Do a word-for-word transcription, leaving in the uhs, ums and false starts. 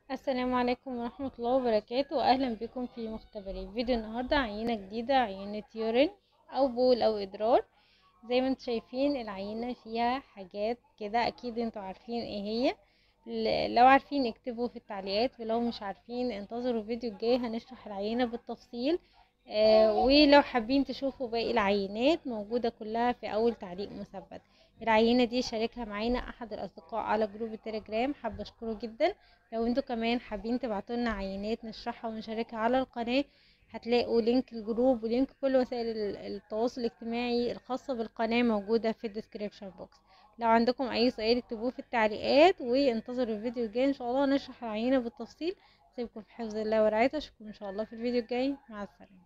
السلام عليكم ورحمة الله وبركاته. أهلا بكم في مختبري. فيديو النهاردة عينة جديدة، عينة يورين أو بول أو إدرار. زي ما انتم شايفين العينة فيها حاجات كده، أكيد انتوا عارفين ايه هي. ل- لو عارفين اكتبوا في التعليقات، ولو مش عارفين انتظروا الفيديو الجاي هنشرح العينة بالتفصيل. آه ولو حابين تشوفوا باقي العينات موجودة كلها في أول تعليق مثبت. العينة دي شاركها معانا أحد الأصدقاء على جروب التليجرام، حابة أشكره جدا. لو انتوا كمان حابين تبعتولنا عينات نشرحها ونشاركها على القناة، هتلاقوا لينك الجروب ولينك كل وسائل ال- التواصل الاجتماعي الخاصة بالقناة موجودة في الديسكريبشن بوكس. لو عندكم اي سؤال اكتبوه في التعليقات، وانتظروا الفيديو الجاي ان شاء الله نشرح العينة بالتفصيل. سيبكم في حفظ الله ورعايته، اشوفكم ان شاء الله في الفيديو الجاي. مع السلامة.